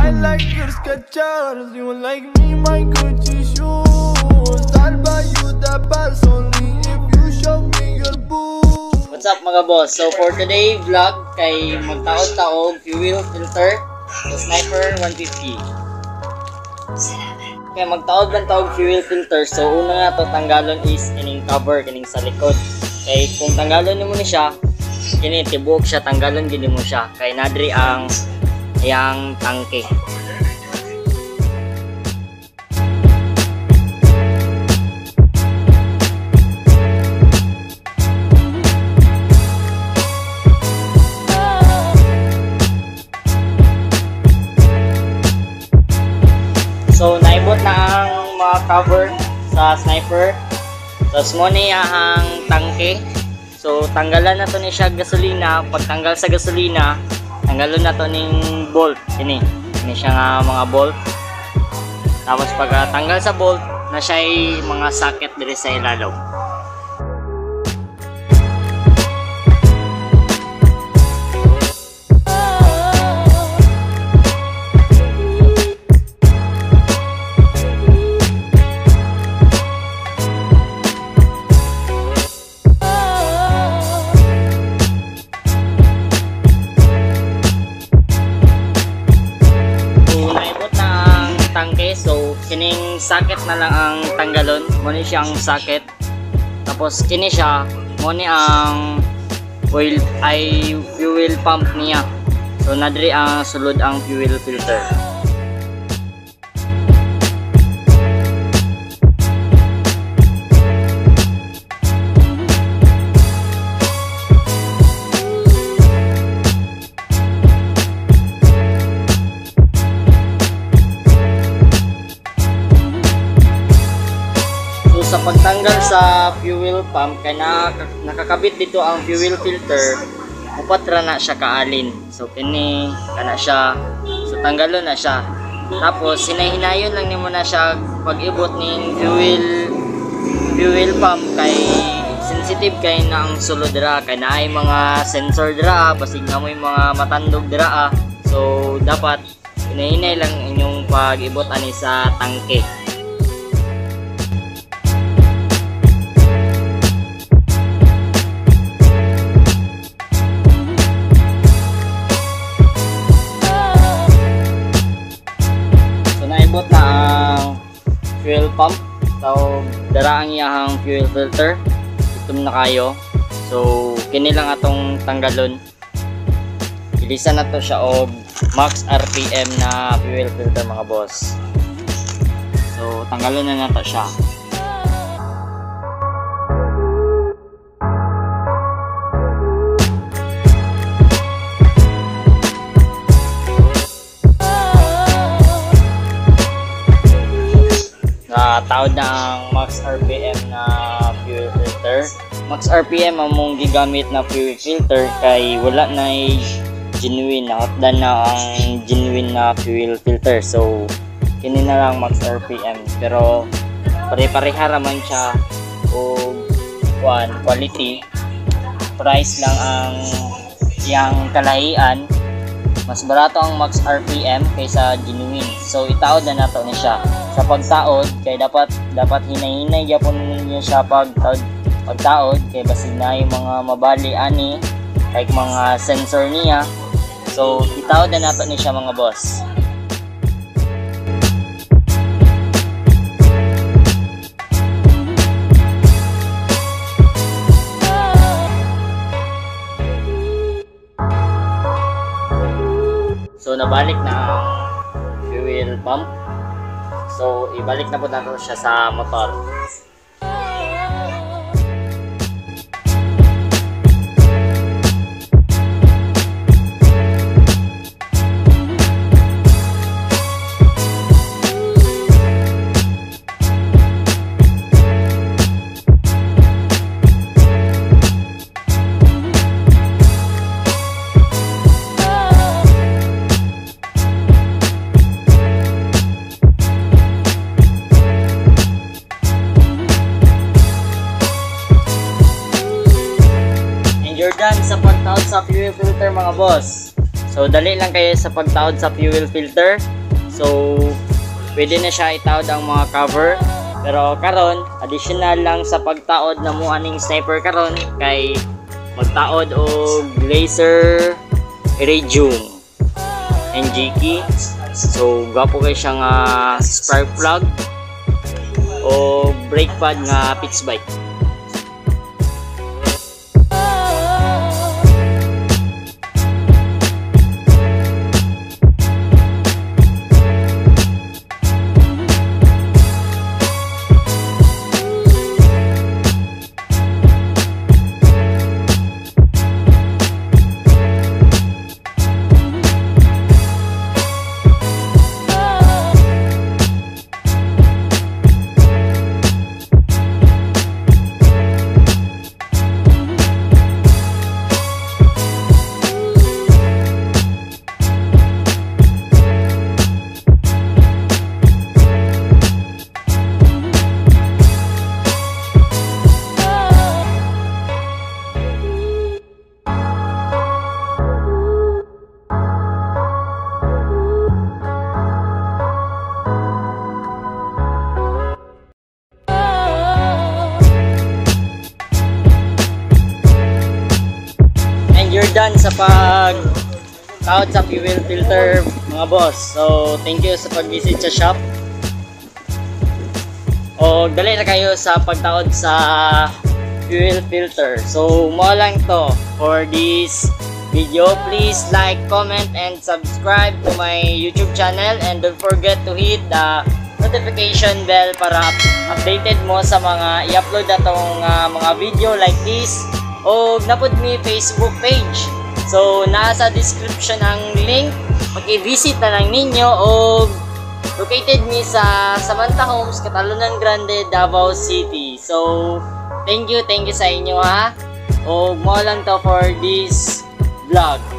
I like your Skechers, you like me my Gucci shoes. I'll buy you the pants only if you show me your boobs. What's up mga boss? So for today vlog kay magtaod-taog fuel filter sa Sniper 150. Kaya magtaod lang taog fuel filter. So una nga to tanggalon is kining cover kining sa likod. Kay kung tanggalon mo ni siya, kini tibuok siya tanggalon gini mo siya. Kay nadri ang yang tangke. So naibot na ang mga cover sa Sniper. Tapos mo niya ang tangke. So tanggalan na to ni siya gasolina. Pag tanggal sa gasolina, tanggalon na to ning bolt. Ini siya nga mga bolt. Tapos pag tanggal sa bolt, na siya ay mga socket diri sa ilalim. So kining socket na lang ang tanggalon, mo ni siyang socket. Tapos kini siya mo ni ang fuel pump niya. So nadri ang sulod ang fuel filter. Sa pagtanggal sa fuel pump kay nakakabit dito ang fuel filter, upat ra na siya kaalin. So kini kana siya, so tanggalon na siya. Tapos hinay-hinayon lang nimo na siya pag-ibot ning fuel pump kay sensitive kay na ang sulod dira kay naay mga sensor dira basig na mo yung mga matandog dira. So dapat hinay-hinay lang inyong pag-ibot ani sa tangke. Naibot na ang fuel pump. So dara ang iyang fuel filter. Itom na kayo. So kini lang atong tanggalon. Ilisan na to siya og max RPM na fuel filter mga boss. So tanggalon na nato siya. Taod na ang max RPM na fuel filter. Max RPM among gigamit na fuel filter kay wala na genuine na hotdan na ang genuine na fuel filter. So kini na lang max RPM pero pare-pareha raman siya o quality. Price lang ang yang kalahian. Mas barato ang max RPM kaysa genuine. So itaod na nato ni siya. Sa pagtaod kay dapat hinay-hinay gyapon niyo siya pagtaod kay basig na yung mga mabali ani like mga sensor niya. So itaod na nato ni siya mga boss. So nabalik na ang fuel pump. So ibalik na po natin siya sa motor. Jordan sa pagtaod sa fuel filter mga boss. So dali lang kayo sa pagtaod sa fuel filter. So pwede na siya itawad ang mga cover. Pero karon additional lang sa pagtaod na mo aning sniper karon kay magtaod og laser iridium NG key. So gapo kay siya nga spark plug o brake pad nga fixed bike. You're done sa pag-taod sa fuel filter mga boss. So thank you sa pag-visit sa shop. O dali na kayo sa pagtaod sa fuel filter. So mo lang to for this video. Please like, comment, and subscribe to my YouTube channel, and don't forget to hit the notification bell para updated mo sa mga i-upload atong mga video like this. O napod mi Facebook page. So nasa description ang link. Mag-i-visit na lang ninyo. O located mi sa Samantha Homes, Catalonia Grande, Davao City. So thank you sa inyo ha. O mo lang to for this vlog.